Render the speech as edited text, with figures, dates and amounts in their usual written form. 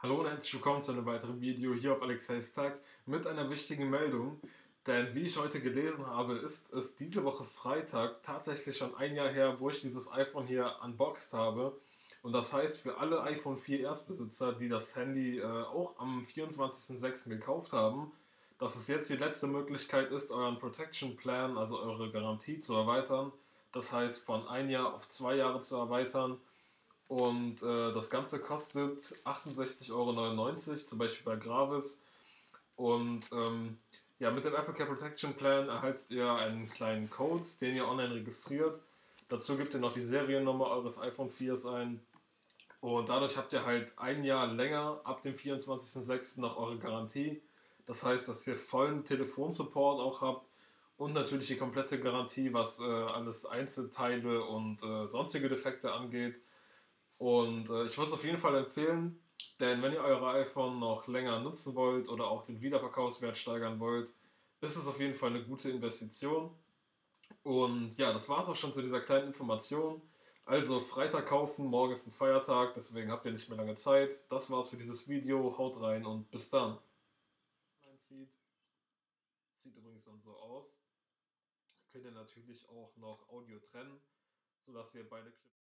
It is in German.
Hallo und herzlich willkommen zu einem weiteren Video hier auf Alexeis Tag mit einer wichtigen Meldung. Denn wie ich heute gelesen habe, ist es diese Woche Freitag tatsächlich schon ein Jahr her, wo ich dieses iPhone hier unboxed habe. Und das heißt für alle iPhone 4 Erstbesitzer, die das Handy auch am 24.06. gekauft haben, dass es jetzt die letzte Möglichkeit ist, euren Protection Plan, also eure Garantie zu erweitern. Das heißt von ein Jahr auf 2 Jahre zu erweitern. Und das Ganze kostet 68,99 € zum Beispiel bei Gravis. Und ja, mit dem Apple Care Protection Plan erhaltet ihr einen kleinen Code, den ihr online registriert. Dazu gebt ihr noch die Seriennummer eures iPhone 4s ein. Und dadurch habt ihr halt ein Jahr länger ab dem 24.06. noch eure Garantie. Das heißt, dass ihr vollen Telefonsupport auch habt und natürlich die komplette Garantie, was alles Einzelteile und sonstige Defekte angeht. Und ich würde es auf jeden Fall empfehlen, denn wenn ihr eure iPhone noch länger nutzen wollt oder auch den Wiederverkaufswert steigern wollt, ist es auf jeden Fall eine gute Investition. Und ja, das war es auch schon zu dieser kleinen Information. Also Freitag kaufen, morgen ist ein Feiertag, deswegen habt ihr nicht mehr lange Zeit. Das war's für dieses Video. Haut rein und bis dann. Sieht übrigens dann so aus. Könnt ihr natürlich auch noch Audio trennen, sodass ihr beide Clips